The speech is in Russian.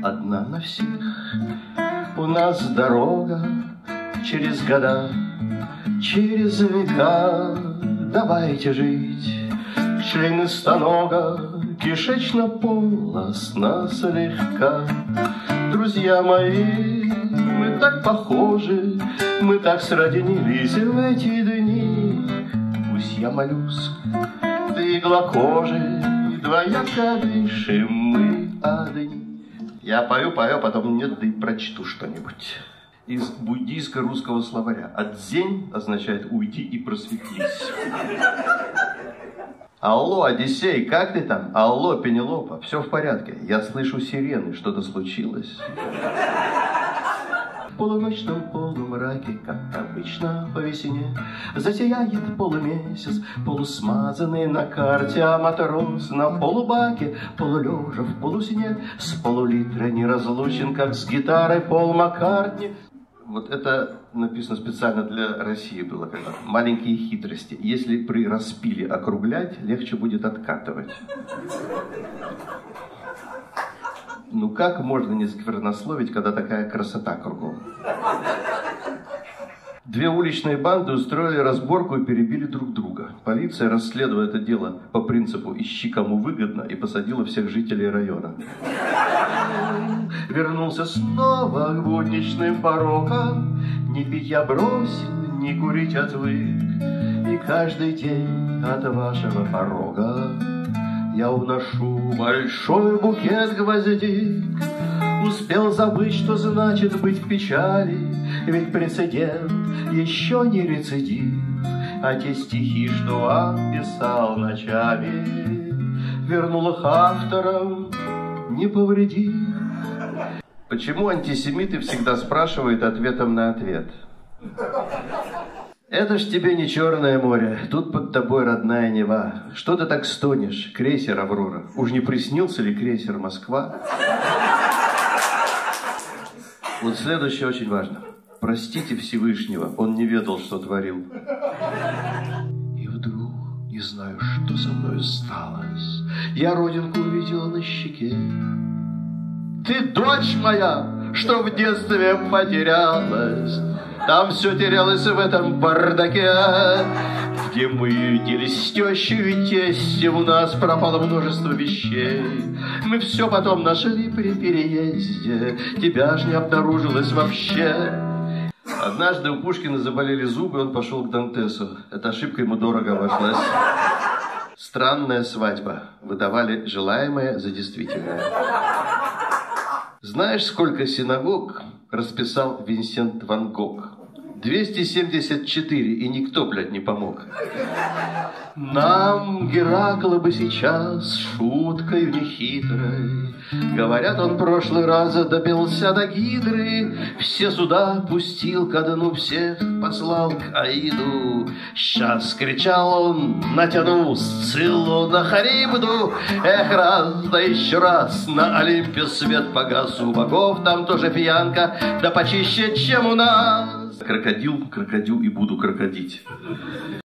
одна на всех. У нас дорога через года, через века. Давайте жить членистонога, кишечно-полостно слегка. Друзья мои, мы так похожи, мы так сроднились в эти дни. Пусть я моллюск, ты иглокожий, двояко дышим мы одни. Я пою, потом нет, да и прочту что-нибудь. Из буддийско-русского словаря. «Отзень» означает «уйди и просветлись». Алло, Одиссей, как ты там? Алло, Пенелопа, все в порядке. Я слышу сирены, что-то случилось? В полуночном полумраке, как обычно по весне, засияет полумесяц, полусмазанный на карте, а матрос на полубаке, полулежа в полусне, с полулитра неразлучен, как с гитарой Пол Маккартни. Вот это написано специально для России было когда-то. Маленькие хитрости. Если при распиле округлять, легче будет откатывать. Ну как можно не сквернословить, когда такая красота кругом? Две уличные банды устроили разборку и перебили друг друга. Полиция, расследуя это дело по принципу «ищи, кому выгодно», и посадила всех жителей района. Вернулся снова к будничным порокам. Не пить я бросил, не курить отвык. И каждый день от вашего порога я уношу большой букет гвоздик. Успел забыть, что значит быть в печали, ведь прецедент еще не рецидив. А те стихи, что описал ночами, вернул их авторам, не повредив. Почему антисемиты всегда спрашивают ответом на ответ? Это ж тебе не Черное море, тут под тобой родная Нева. Что ты так стонешь, крейсер Аврора? Уж не приснился ли крейсер Москва? Вот следующее очень важно. Простите Всевышнего, он не ведал, что творил. И вдруг, не знаю, что со мной сталось, я родинку увидела на щеке. Ты дочь моя, что в детстве потерялась. Там все терялось в этом бардаке, где мы ютились с тещей и тестем. У нас пропало множество вещей. Мы все потом нашли при переезде. Тебя ж не обнаружилось вообще. Однажды у Пушкина заболели зубы, он пошел к Дантесу. Эта ошибка ему дорого обошлась. Странная свадьба. Выдавали желаемое за действительное. Знаешь, сколько синагог расписал Винсент Ван Гог? 274, и никто, блядь, не помог. Нам Геракла бы сейчас шуткою нехитрой. Говорят, он прошлый раз добился до Гидры. Все суда пустил ко дну, всех послал к Аиду. Сейчас, кричал он, натяну Сциллу на Харибду. Эх, раз, да еще раз, на Олимпе свет погас. У богов там тоже пьянка, да почище, чем у нас. Крокодил, крокодил и буду крокодить.